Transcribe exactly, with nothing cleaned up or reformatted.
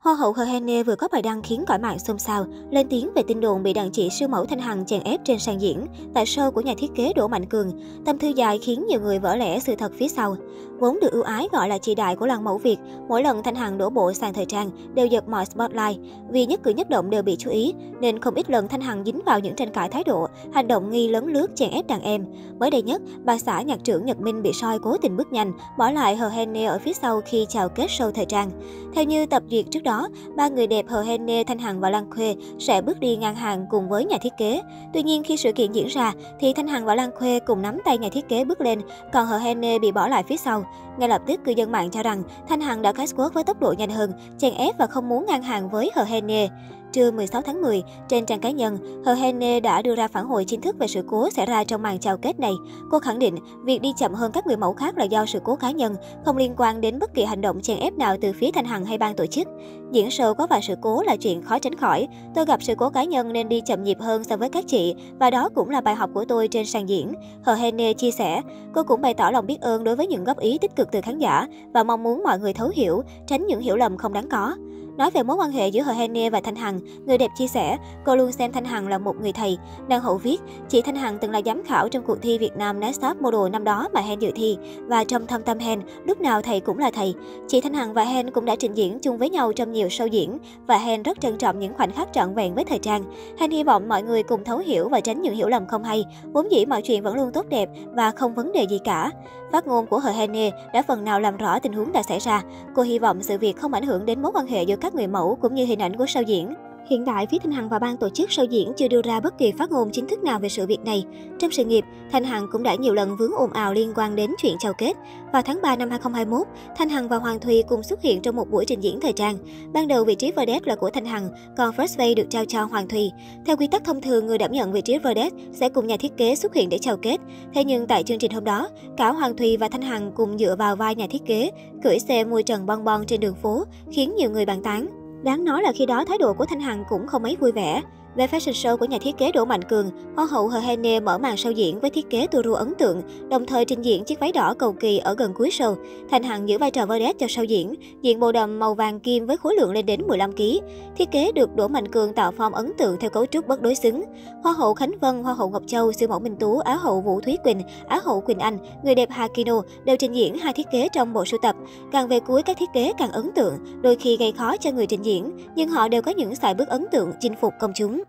Hoa hậu Hờ Hèn vừa có bài đăng khiến cõi mạng xôn xao, lên tiếng về tin đồn bị đàn chị siêu mẫu Thanh Hằng chèn ép trên sàn diễn tại show của nhà thiết kế Đỗ Mạnh Cường. Tâm thư dài khiến nhiều người vỡ lẽ sự thật phía sau. Vốn được ưu ái gọi là chị đại của làng mẫu Việt, mỗi lần Thanh Hằng đổ bộ sàn thời trang đều giật mọi spotlight. Vì nhất cử nhất động đều bị chú ý, nên không ít lần Thanh Hằng dính vào những tranh cãi thái độ, hành động nghi lấn lướt chèn ép đàn em. Mới đây nhất, bà xã nhạc trưởng Nhật Minh bị soi cố tình bước nhanh, bỏ lại Hờ Hèn ở phía sau khi chào kết show thời trang. Theo như tập duyệt trước đó, ba người đẹp Hờ Hèn, Thanh Hằng và Lan Khuê sẽ bước đi ngang hàng cùng với nhà thiết kế. Tuy nhiên khi sự kiện diễn ra thì Thanh Hằng và Lan Khuê cùng nắm tay nhà thiết kế bước lên, còn Hờ Hèn bị bỏ lại phía sau. Ngay lập tức cư dân mạng cho rằng Thanh Hằng đã catwalk với tốc độ nhanh hơn, chèn ép và không muốn ngang hàng với Hờ Hèn. Trưa mười sáu tháng mười, trên trang cá nhân, Hờ Hèn đã đưa ra phản hồi chính thức về sự cố xảy ra trong màn chào kết này. Cô khẳng định việc đi chậm hơn các người mẫu khác là do sự cố cá nhân, không liên quan đến bất kỳ hành động chèn ép nào từ phía Thanh Hằng hay ban tổ chức. Diễn show có vài sự cố là chuyện khó tránh khỏi. Tôi gặp sự cố cá nhân nên đi chậm nhịp hơn so với các chị, và đó cũng là bài học của tôi trên sàn diễn. Hờ Hèn chia sẻ, cô cũng bày tỏ lòng biết ơn đối với những góp ý tích cực từ khán giả và mong muốn mọi người thấu hiểu, tránh những hiểu lầm không đáng có. Nói về mối quan hệ giữa Hờ Hèn và Thanh Hằng, người đẹp chia sẻ, cô luôn xem Thanh Hằng là một người thầy. Đăng hậu viết, chị Thanh Hằng từng là giám khảo trong cuộc thi Việt Nam Next Top Model năm đó mà Hèn dự thi, và trong thâm tâm Hèn, lúc nào thầy cũng là thầy. Chị Thanh Hằng và Hèn cũng đã trình diễn chung với nhau trong nhiều show diễn, và Hèn rất trân trọng những khoảnh khắc trọn vẹn với thời trang. Hèn hy vọng mọi người cùng thấu hiểu và tránh những hiểu lầm không hay, vốn dĩ mọi chuyện vẫn luôn tốt đẹp và không vấn đề gì cả. Phát ngôn của Hờ Hèn đã phần nào làm rõ tình huống đã xảy ra. Cô hy vọng sự việc không ảnh hưởng đến mối quan hệ giữa các người mẫu cũng như hình ảnh của show diễn. Hiện tại, phía Thanh Hằng và ban tổ chức show diễn chưa đưa ra bất kỳ phát ngôn chính thức nào về sự việc này. Trong sự nghiệp, Thanh Hằng cũng đã nhiều lần vướng ồn ào liên quan đến chuyện chào kết. Vào tháng ba năm hai không hai mốt, Thanh Hằng và Hoàng Thùy cùng xuất hiện trong một buổi trình diễn thời trang. Ban đầu vị trí vedette là của Thanh Hằng, còn First Face được trao cho Hoàng Thùy. Theo quy tắc thông thường, người đảm nhận vị trí vedette sẽ cùng nhà thiết kế xuất hiện để chào kết. Thế nhưng tại chương trình hôm đó, cả Hoàng Thùy và Thanh Hằng cùng dựa vào vai nhà thiết kế, cưỡi xe mui trần bon bon trên đường phố, khiến nhiều người bàn tán. Đáng nói là khi đó thái độ của Thanh Hằng cũng không mấy vui vẻ. Về fashion show của nhà thiết kế Đỗ Mạnh Cường, Hoa hậu Hờ Hèn mở màn show diễn với thiết kế touru ấn tượng, đồng thời trình diễn chiếc váy đỏ cầu kỳ ở gần cuối show. Thanh Hằng giữ vai trò vedette cho show diễn, diện bộ đầm màu vàng kim với khối lượng lên đến mười lăm ki lô gam. Thiết kế được Đỗ Mạnh Cường tạo form ấn tượng theo cấu trúc bất đối xứng. Hoa hậu Khánh Vân, Hoa hậu Ngọc Châu, siêu mẫu Minh Tú, Á hậu Vũ Thúy Quỳnh, Á hậu Quỳnh Anh, người đẹp Hakino đều trình diễn hai thiết kế trong bộ sưu tập. Càng về cuối, các thiết kế càng ấn tượng, đôi khi gây khó cho người trình diễn, nhưng họ đều có những xài bước ấn tượng chinh phục công chúng.